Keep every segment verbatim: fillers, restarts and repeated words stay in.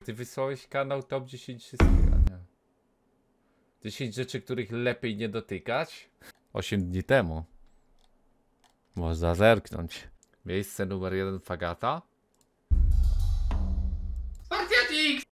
Ty wysłałeś kanał top dziesięć wszystkich, a nie. dziesięć rzeczy, których lepiej nie dotykać? osiem dni temu. Można zerknąć. Miejsce numer jeden Fagata. Spartiatik!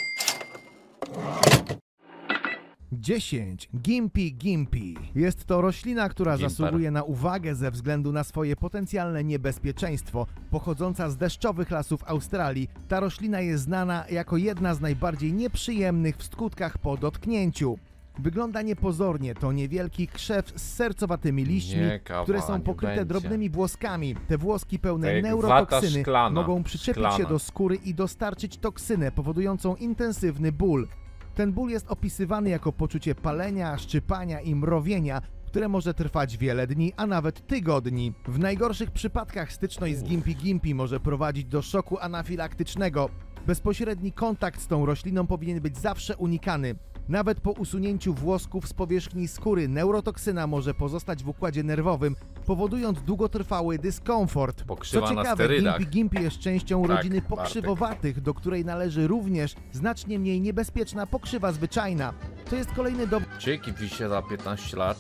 dziesięć. Gimpy Gimpy. Jest to roślina, która Gimper. zasługuje na uwagę ze względu na swoje potencjalne niebezpieczeństwo. Pochodząca z deszczowych lasów Australii, ta roślina jest znana jako jedna z najbardziej nieprzyjemnych w skutkach po dotknięciu. Wygląda niepozornie, to niewielki krzew z sercowatymi liśćmi, Nie, kawa, które są nie pokryte będzie. drobnymi włoskami. Te włoski pełne Tak jak neurotoksyny wata szklana, mogą przyczepić szklana. się do skóry i dostarczyć toksynę powodującą intensywny ból. Ten ból jest opisywany jako poczucie palenia, szczypania i mrowienia, które może trwać wiele dni, a nawet tygodni. W najgorszych przypadkach styczność z Gimpy Gimpy może prowadzić do szoku anafilaktycznego. Bezpośredni kontakt z tą rośliną powinien być zawsze unikany. Nawet po usunięciu włosków z powierzchni skóry neurotoksyna może pozostać w układzie nerwowym, powodując długotrwały dyskomfort. Pokrzywa Co na ciekawe, sterydach. Gimpy Gimpy jest częścią Tak, rodziny Bartek. pokrzywowatych, do której należy również znacznie mniej niebezpieczna pokrzywa zwyczajna. To jest kolejny dowód Dzięki Wisie za piętnaście lat.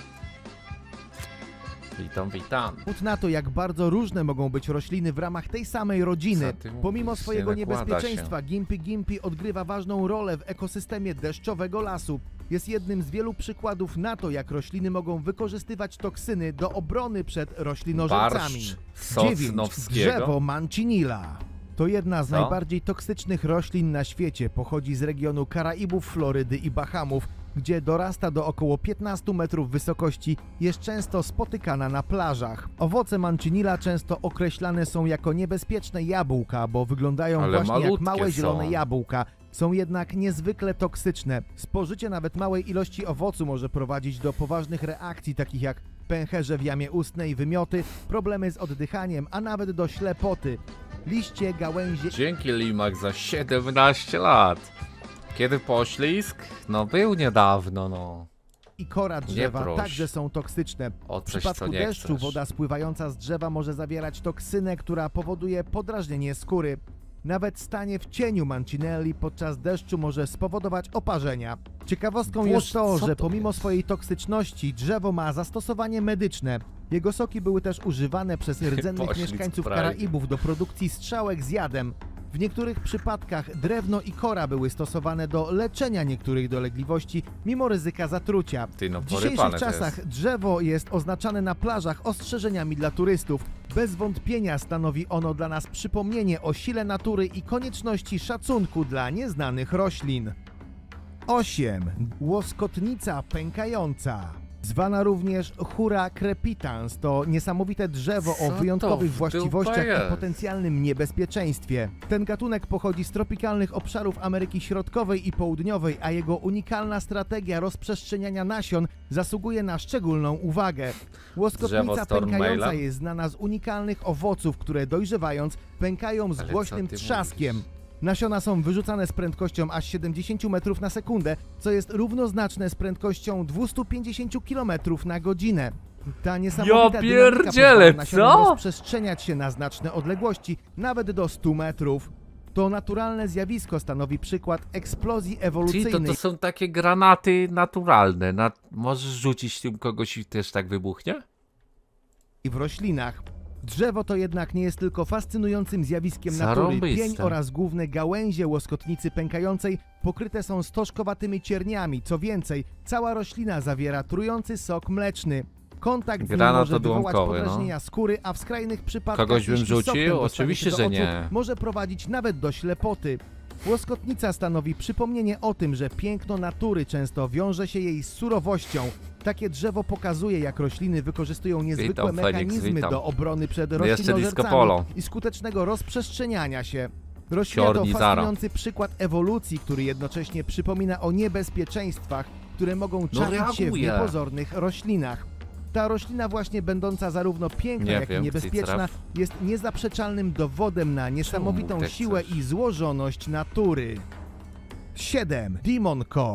Witam, witam. na to, jak bardzo różne mogą być rośliny w ramach tej samej rodziny. Co ty mówisz? Pomimo swojego Nie nakłada niebezpieczeństwa, Gimpy Gimpy odgrywa ważną rolę w ekosystemie deszczowego lasu. Jest jednym z wielu przykładów na to, jak rośliny mogą wykorzystywać toksyny do obrony przed roślinożercami. Barszcz dziewięć. Sosnowskiego. Drzewo Mancinilla. To jedna z Co? najbardziej toksycznych roślin na świecie. Pochodzi z regionu Karaibów, Florydy i Bahamów, gdzie dorasta do około piętnastu metrów wysokości, jest często spotykana na plażach. Owoce Mancinilla często określane są jako niebezpieczne jabłka, bo wyglądają Ale właśnie jak malutkie małe zielone są. jabłka. Są jednak niezwykle toksyczne. Spożycie nawet małej ilości owocu może prowadzić do poważnych reakcji, takich jak pęcherze w jamie ustnej, wymioty, problemy z oddychaniem, a nawet do ślepoty. Liście, gałęzie Dzięki Limak za siedemnaście lat. Kiedy poślizg? No był niedawno, no. i kora drzewa proś. także są toksyczne. O W coś, co przypadku nie deszczu chcesz. woda spływająca z drzewa może zawierać toksynę, która powoduje podrażnienie skóry. Nawet stanie w cieniu Mancinelli podczas deszczu może spowodować oparzenia. Ciekawostką Boże, jest to, co że to pomimo jest? swojej toksyczności drzewo ma zastosowanie medyczne. Jego soki były też używane przez rdzennych Poślizg mieszkańców prawie. Karaibów do produkcji strzałek z jadem. W niektórych przypadkach drewno i kora były stosowane do leczenia niektórych dolegliwości, mimo ryzyka zatrucia. Ty, no W porypane dzisiejszych to czasach jest. drzewo jest oznaczane na plażach ostrzeżeniami dla turystów. Bez wątpienia stanowi ono dla nas przypomnienie o sile natury i konieczności szacunku dla nieznanych roślin. osiem. Łoskotnica pękająca. Zwana również Hura crepitans, to niesamowite drzewo Co o to wyjątkowych w właściwościach dupę i jest? potencjalnym niebezpieczeństwie. Ten gatunek pochodzi z tropikalnych obszarów Ameryki Środkowej i Południowej, a jego unikalna strategia rozprzestrzeniania nasion zasługuje na szczególną uwagę. Drzewo Łoskotnica Stormmaila? pękająca jest znana z unikalnych owoców, które dojrzewając pękają z Ale co głośnym ty trzaskiem. mówisz? Nasiona są wyrzucane z prędkością aż siedemdziesiąt metrów na sekundę, co jest równoznaczne z prędkością dwieście pięćdziesiąt kilometrów na godzinę. Ta niesamowita Ja dynamika pierdzielę, pozwala nasionom co? rozprzestrzeniać się na znaczne odległości, nawet do stu metrów. To naturalne zjawisko stanowi przykład eksplozji Czyli to, ewolucyjnej to są takie granaty naturalne. Na... Możesz rzucić tym kogoś i też tak wybuchnie? w roślinach. Drzewo to jednak nie jest tylko fascynującym zjawiskiem natury. Zarąbiste. Pień oraz główne gałęzie łoskotnicy pękającej pokryte są stożkowatymi cierniami. Co więcej, cała roślina zawiera trujący sok mleczny. Kontakt z nim Granat może wywołać odłamkowy, no. podrażnienia skóry, a w skrajnych przypadkach, Kogoś bym jeśli rzucił? sok ten dostanie Oczywiście, się do że oczu, nie. może prowadzić nawet do ślepoty. Łoskotnica stanowi przypomnienie o tym, że piękno natury często wiąże się jej z surowością. Takie drzewo pokazuje, jak rośliny wykorzystują niezwykłe Witam, Feniks, mechanizmy witam. do obrony przed No jeszcze disco roślinożercami polo. i skutecznego rozprzestrzeniania się. Roślina to Siorni Zara. fascynujący przykład ewolucji, który jednocześnie przypomina o niebezpieczeństwach, które mogą No czaić się w reaguje. niepozornych roślinach. Ta roślina właśnie będąca zarówno piękna, Nie jak wiem, i niebezpieczna Cycraf. jest niezaprzeczalnym dowodem na niesamowitą tak siłę chcesz? i złożoność natury. siedem. Demon Core.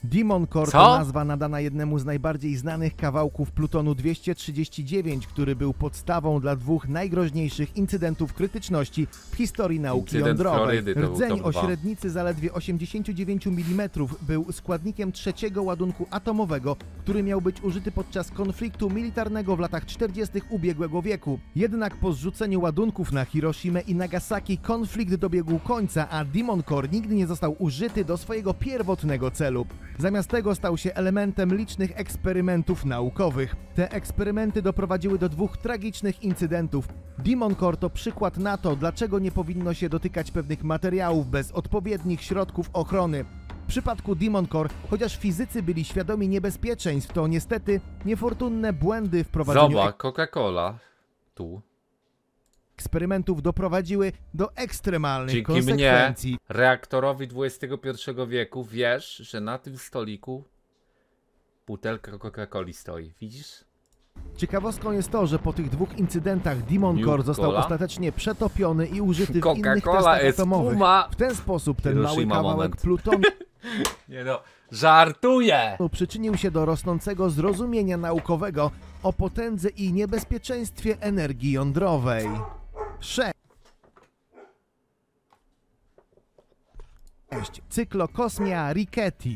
Demon Core Co? to nazwa nadana jednemu z najbardziej znanych kawałków plutonu dwieście trzydzieści dziewięć, który był podstawą dla dwóch najgroźniejszych incydentów krytyczności w historii nauki Incydent jądrowej. Florydy to był Rdzeń top o dwa. średnicy zaledwie osiemdziesiąt dziewięć milimetrów był składnikiem trzeciego ładunku atomowego, który miał być użyty podczas konfliktu militarnego w latach czterdziestych ubiegłego wieku. Jednak po zrzuceniu ładunków na Hiroshimę i Nagasaki konflikt dobiegł końca, a Demon Core nigdy nie został użyty do swojego pierwotnego celu. Zamiast tego stał się elementem licznych eksperymentów naukowych. Te eksperymenty doprowadziły do dwóch tragicznych incydentów. Demon Core to przykład na to, dlaczego nie powinno się dotykać pewnych materiałów bez odpowiednich środków ochrony. W przypadku Demon Core, chociaż fizycy byli świadomi niebezpieczeństw, to niestety niefortunne błędy w prowadzeniu Zobacz, Coca-Cola. Tu. eksperymentów doprowadziły do ekstremalnych Dzięki mnie, konsekwencji. reaktorowi dwudziestego pierwszego wieku, wiesz, że na tym stoliku butelka Coca-Coli stoi. Widzisz? Ciekawostką jest to, że po tych dwóch incydentach Demon New Core został Cola? ostatecznie przetopiony i użyty w innych Coca-Cola testach jest atomowych. puma. W ten sposób ten mały Hiroshima kawałek moment. plutonu Nie no, żartuję! przyczynił się do rosnącego zrozumienia naukowego o potędze i niebezpieczeństwie energii jądrowej. sześć. Cyklokosmia ricketi,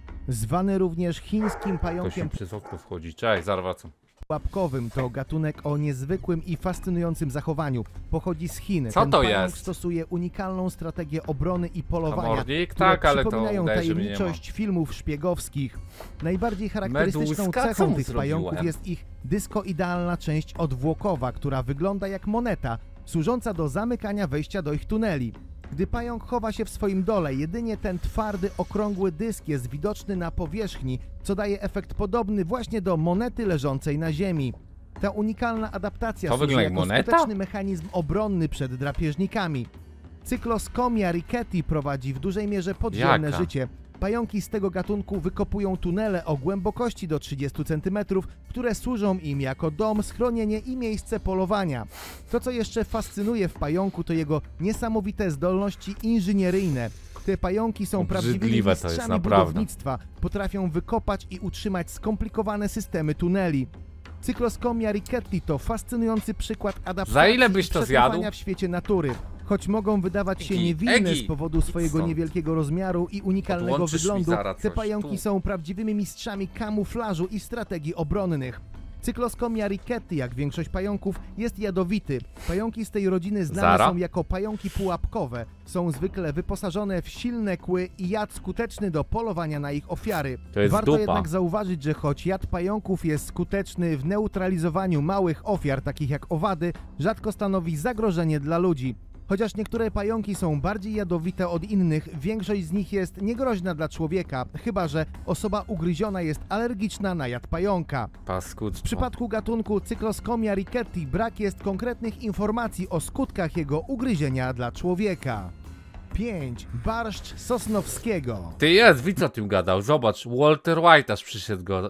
zwany również chińskim To się pająkiem przez okno wchodzi. Cześć, zaraz wracam. pułapkowym, to gatunek o niezwykłym i fascynującym zachowaniu. Pochodzi z Chin. Co Ten to pająk jest? stosuje unikalną strategię obrony i polowania, Komornik? które Tak, ale to przypominają udaje, że mnie nie tajemniczość filmów szpiegowskich. Najbardziej charakterystyczną Meduzka? Co cechą mu tych zrobiłem? pająków jest ich dyskoidalna część odwłokowa, która wygląda jak moneta, służąca do zamykania wejścia do ich tuneli. Gdy pająk chowa się w swoim dole, jedynie ten twardy, okrągły dysk jest widoczny na powierzchni, co daje efekt podobny właśnie do monety leżącej na ziemi. Ta unikalna adaptacja To służy wygląda jak jako moneta? skuteczny mechanizm obronny przed drapieżnikami. Cykloskomia ricketi prowadzi w dużej mierze podziemne Jaka? życie. Pająki z tego gatunku wykopują tunele o głębokości do trzydziestu centymetrów, które służą im jako dom, schronienie i miejsce polowania. To, co jeszcze fascynuje w pająku, to jego niesamowite zdolności inżynieryjne. Te pająki są prawdziwymi Obrzydliwe to jest, mistrzami naprawdę. budownictwa. Potrafią wykopać i utrzymać skomplikowane systemy tuneli. Cykloskomia ricketi to fascynujący przykład adaptacji Za ile byś i to przetrwania zjadł? w świecie natury. Choć mogą wydawać się Egi, niewinne Egi, z powodu swojego stąd. niewielkiego rozmiaru i unikalnego Podłączysz mi wyglądu, zaraz te coś, pająki tu. są prawdziwymi mistrzami kamuflażu i strategii obronnych. Cykloskomia ricketi, jak większość pająków, jest jadowity. Pająki z tej rodziny znane Zara? są jako pająki pułapkowe. Są zwykle wyposażone w silne kły i jad skuteczny do polowania na ich ofiary. To jest Warto dupa. jednak zauważyć, że choć jad pająków jest skuteczny w neutralizowaniu małych ofiar, takich jak owady, rzadko stanowi zagrożenie dla ludzi. Chociaż niektóre pająki są bardziej jadowite od innych, większość z nich jest niegroźna dla człowieka, chyba że osoba ugryziona jest alergiczna na jad pająka. W Paskudztwo. przypadku gatunku Cykloskomia ricketi brak jest konkretnych informacji o skutkach jego ugryzienia dla człowieka. pięć. Barszcz Sosnowskiego. Ty jest, widz o tym gadał. Zobacz, Walter White aż przyszedł go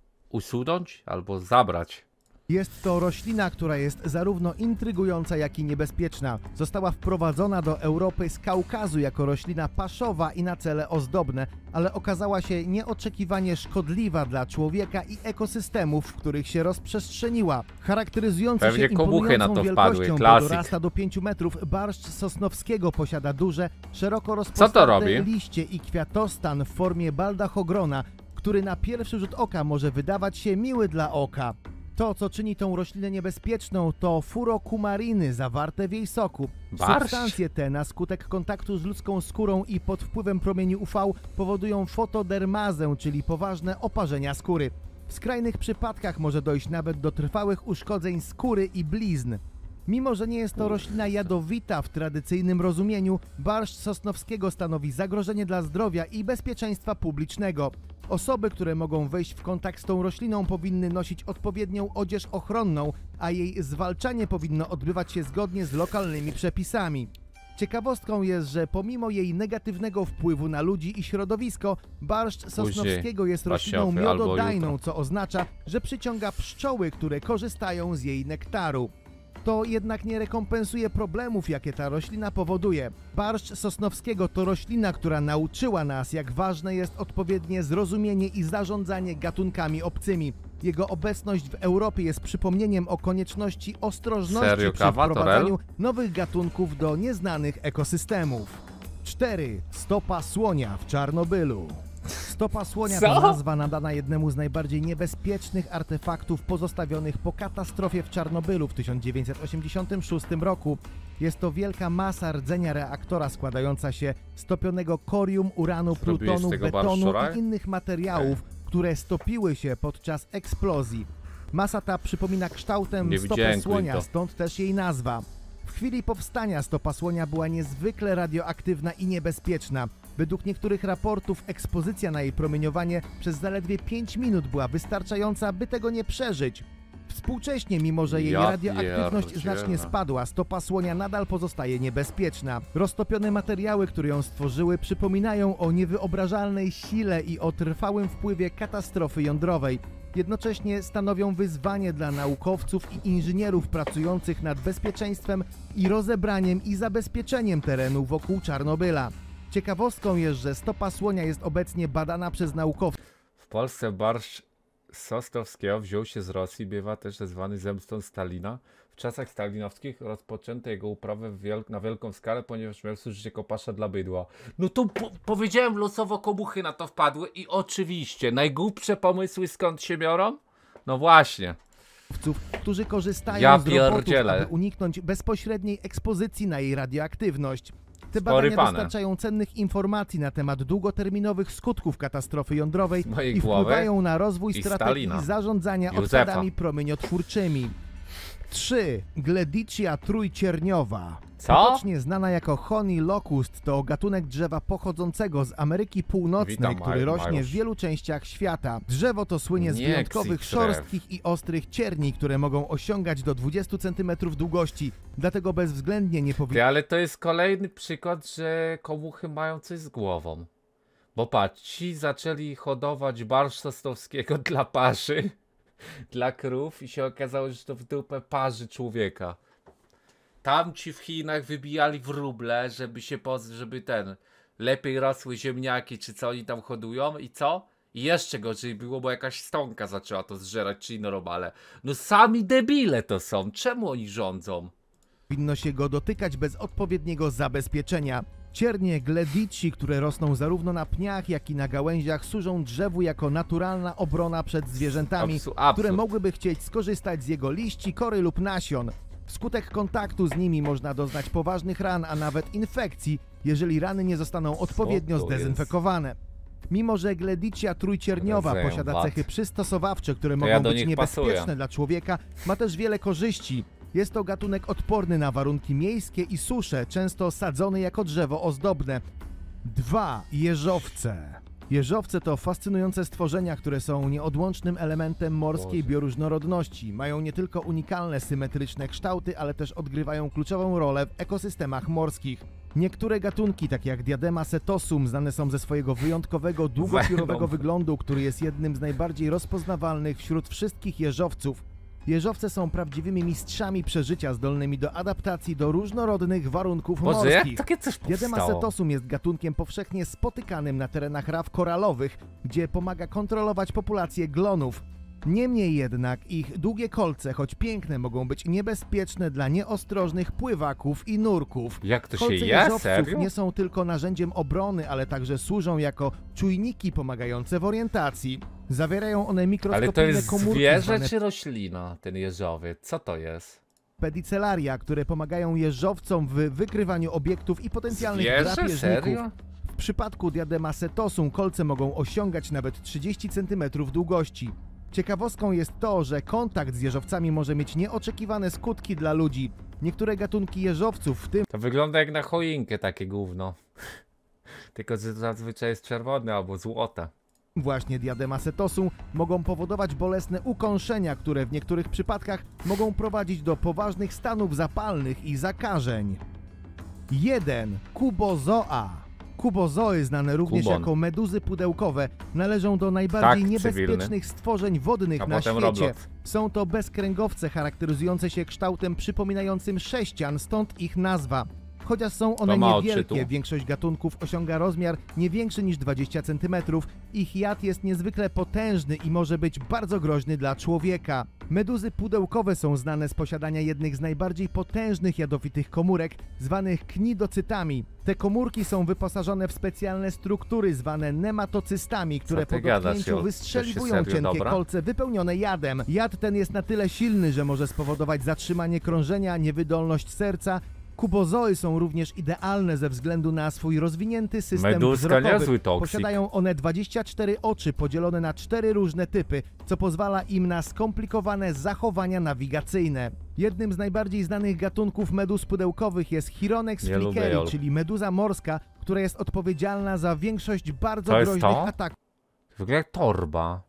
usunąć albo zabrać. Jest to roślina, która jest zarówno intrygująca, jak i niebezpieczna. Została wprowadzona do Europy z Kaukazu jako roślina paszowa i na cele ozdobne, ale okazała się nieoczekiwanie szkodliwa dla człowieka i ekosystemów, w których się rozprzestrzeniła. Charakteryzujący Pewnie się komuchy na imponującą to wielkością, wpadły, bo klasyk. dorasta do pięciu metrów, barszcz sosnowskiego posiada duże, szeroko Co to rozpostarte robi? liście i kwiatostan w formie baldachogrona, który na pierwszy rzut oka może wydawać się miły dla oka. To, co czyni tą roślinę niebezpieczną, to furokumariny zawarte w jej soku. Barszcz? Substancje te na skutek kontaktu z ludzką skórą i pod wpływem promieni U V powodują fotodermazę, czyli poważne oparzenia skóry. W skrajnych przypadkach może dojść nawet do trwałych uszkodzeń skóry i blizn. Mimo że nie jest to roślina jadowita w tradycyjnym rozumieniu, barszcz sosnowskiego stanowi zagrożenie dla zdrowia i bezpieczeństwa publicznego. Osoby, które mogą wejść w kontakt z tą rośliną, powinny nosić odpowiednią odzież ochronną, a jej zwalczanie powinno odbywać się zgodnie z lokalnymi przepisami. Ciekawostką jest, że pomimo jej negatywnego wpływu na ludzi i środowisko, barszcz sosnowskiego jest rośliną pasiofy albo miododajną, jutro. co oznacza, że przyciąga pszczoły, które korzystają z jej nektaru. To jednak nie rekompensuje problemów, jakie ta roślina powoduje. Barszcz Sosnowskiego to roślina, która nauczyła nas, jak ważne jest odpowiednie zrozumienie i zarządzanie gatunkami obcymi. Jego obecność w Europie jest przypomnieniem o konieczności ostrożności Serio, przy kawa, wprowadzaniu Torel? nowych gatunków do nieznanych ekosystemów. cztery. Stopa słonia w Czarnobylu. Stopa słonia to Co? nazwa nadana jednemu z najbardziej niebezpiecznych artefaktów pozostawionych po katastrofie w Czarnobylu w tysiąc dziewięćset osiemdziesiątym szóstym roku. Jest to wielka masa rdzenia reaktora składająca się z topionego korium, uranu, Zrobiłeś plutonu, z tego betonu barszczora? i innych materiałów, które stopiły się podczas eksplozji. Masa ta przypomina kształtem Nie stopę widziałem, słonia, Clinton. stąd też jej nazwa. W chwili powstania stopa słonia była niezwykle radioaktywna i niebezpieczna. Według niektórych raportów ekspozycja na jej promieniowanie przez zaledwie pięć minut była wystarczająca, by tego nie przeżyć. Współcześnie, mimo że jej Ja radioaktywność pierdzielę. znacznie spadła, stopa słonia nadal pozostaje niebezpieczna. Roztopione materiały, które ją stworzyły, przypominają o niewyobrażalnej sile i o trwałym wpływie katastrofy jądrowej. Jednocześnie stanowią wyzwanie dla naukowców i inżynierów pracujących nad bezpieczeństwem i rozebraniem i zabezpieczeniem terenu wokół Czarnobyla. Ciekawostką jest, że stopa słonia jest obecnie badana przez naukowców. W Polsce barszcz Sosnowskiego wziął się z Rosji, bywa też nazwany zemstą Stalina. W czasach stalinowskich rozpoczęto jego uprawę w wiel na wielką skalę, ponieważ miał służyć jako pasza dla bydła. No to po powiedziałem, losowo komuchy na to wpadły i oczywiście, najgłupsze pomysły skąd się biorą? No właśnie. Którzy korzystają Ja z robotów, pierdzielę. aby uniknąć bezpośredniej ekspozycji na jej radioaktywność. Te Spory badania pane. dostarczają cennych informacji na temat długoterminowych skutków katastrofy jądrowej Z mojej i głowy wpływają na rozwój i strategii Stalina. zarządzania Józefa. odpadami promieniotwórczymi. trzy. Gledicia trójcierniowa. Co? Potocznie znana jako honey locust, to gatunek drzewa pochodzącego z Ameryki Północnej, Witam, który Maj- rośnie w Mariusz. wielu częściach świata. Drzewo to słynie z Nie wyjątkowych, ksik drzew. szorstkich i ostrych cierni, które mogą osiągać do dwudziestu centymetrów długości. Dlatego bezwzględnie nie powinno Ty, ale to jest kolejny przykład, że komuchy mają coś z głową. Bo patrz, ci zaczęli hodować barszcz Sosnowskiego dla paszy, dla krów i się okazało, że to w dupę parzy człowieka. Tamci w Chinach wybijali wróble, żeby się poz... żeby ten, lepiej rosły ziemniaki, czy co oni tam hodują i co? I jeszcze gorzej było, bo jakaś stonka zaczęła to zżerać, czy inne robale. No sami debile to są, czemu oni rządzą? powinno się go dotykać bez odpowiedniego zabezpieczenia. Ciernie gledici, które rosną zarówno na pniach, jak i na gałęziach, służą drzewu jako naturalna obrona przed zwierzętami, Absu- absurd. które mogłyby chcieć skorzystać z jego liści, kory lub nasion. Wskutek kontaktu z nimi można doznać poważnych ran, a nawet infekcji, jeżeli rany nie zostaną odpowiednio to jest? zdezynfekowane. Mimo że gledicia trójcierniowa Rodzajem posiada wad. cechy przystosowawcze, które To mogą ja do być nich niebezpieczne pasuję. dla człowieka, ma też wiele korzyści. Jest to gatunek odporny na warunki miejskie i susze, często sadzony jako drzewo ozdobne. dwa. Jeżowce. Jeżowce to fascynujące stworzenia, które są nieodłącznym elementem morskiej Boże. bioróżnorodności. Mają nie tylko unikalne symetryczne kształty, ale też odgrywają kluczową rolę w ekosystemach morskich. Niektóre gatunki, takie jak Diadema setosum, znane są ze swojego wyjątkowego, długopiórowego Venom. wyglądu, który jest jednym z najbardziej rozpoznawalnych wśród wszystkich jeżowców. Jeżowce są prawdziwymi mistrzami przeżycia, zdolnymi do adaptacji do różnorodnych warunków Boże, morskich. jak takie coś Diadema powstało? setosum jest gatunkiem powszechnie spotykanym na terenach raw koralowych, gdzie pomaga kontrolować populację glonów. Niemniej jednak ich długie kolce, choć piękne, mogą być niebezpieczne dla nieostrożnych pływaków i nurków. Jak to się Kolce je? jeżowców Serio? nie są tylko narzędziem obrony, ale także służą jako czujniki pomagające w orientacji. Zawierają one Ale to mikroskopijne jest komórki zwierzę zwane czy roślina, ten jeżowiec? Co to jest? pedicelaria, które pomagają jeżowcom w wykrywaniu obiektów i potencjalnych Zwierzę? drapieżników. Serio? W przypadku Diadema setosum kolce mogą osiągać nawet trzydzieści centymetrów długości. Ciekawostką jest to, że kontakt z jeżowcami może mieć nieoczekiwane skutki dla ludzi. Niektóre gatunki jeżowców, w tym To wygląda jak na choinkę takie gówno. Tylko że zazwyczaj jest czerwone albo złote. właśnie Diadema setosum, mogą powodować bolesne ukąszenia, które w niektórych przypadkach mogą prowadzić do poważnych stanów zapalnych i zakażeń. jeden. Kubozoa. Kubozoi, znane również Kubon. jako meduzy pudełkowe, należą do najbardziej Tak, niebezpiecznych cywilny. stworzeń wodnych A na potem świecie. Roblox. Są to bezkręgowce charakteryzujące się kształtem przypominającym sześcian, stąd ich nazwa. Chociaż są one ma niewielkie, odczytu. większość gatunków osiąga rozmiar nie większy niż dwadzieścia centymetrów. Ich jad jest niezwykle potężny i może być bardzo groźny dla człowieka. Meduzy pudełkowe są znane z posiadania jednych z najbardziej potężnych jadowitych komórek, zwanych knidocytami. Te komórki są wyposażone w specjalne struktury zwane nematocystami, które ty po gadasz, dotknięciu Jol? wystrzeliwują Jesteś serio cienkie dobra? kolce wypełnione jadem. Jad ten jest na tyle silny, że może spowodować zatrzymanie krążenia, niewydolność serca. Kubozoi są również idealne ze względu na swój rozwinięty system Meduska wzrokowy. niezły toksik. Posiadają one dwadzieścia cztery oczy podzielone na cztery różne typy, co pozwala im na skomplikowane zachowania nawigacyjne. Jednym z najbardziej znanych gatunków meduz pudełkowych jest Chironex Nie lubię, flickeri, Jol. czyli meduza morska, która jest odpowiedzialna za większość bardzo To jest groźnych to? ataków Wygląda jak torba.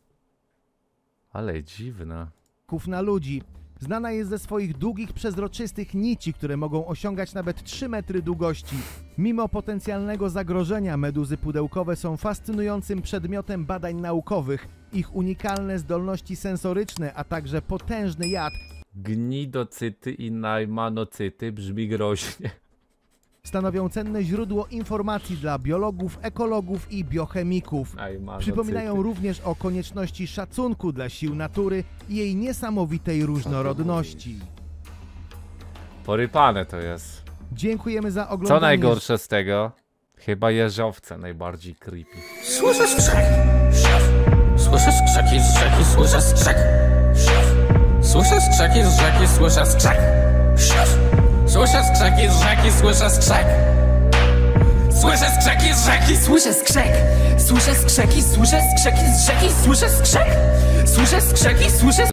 Ale dziwne. na ludzi. Znana jest ze swoich długich, przezroczystych nici, które mogą osiągać nawet trzy metry długości. Mimo potencjalnego zagrożenia, meduzy pudełkowe są fascynującym przedmiotem badań naukowych. Ich unikalne zdolności sensoryczne, a także potężny jad Gnidocyty i najmanocyty brzmi groźnie. stanowią cenne źródło informacji dla biologów, ekologów i biochemików. Najmanocyty. Przypominają również o konieczności szacunku dla sił natury i jej niesamowitej różnorodności. Porypane to jest. Dziękujemy za oglądanie. Co najgorsze z tego? Chyba jeżowce najbardziej creepy. Słyszę skrzek. Słyszę skrzeki z rzeki, słyszę skrzek. Słyszę skrzeki z rzeki, słyszę skrzek. Słyszę skrzeki z rzeki, słyszę skrzek. Słyszę skrzeki z rzeki, słyszę skrzek. Słyszę skrzeki, słyszę skrzeki z rzeki, słyszę skrzek. Słyszę skrzeki, słyszę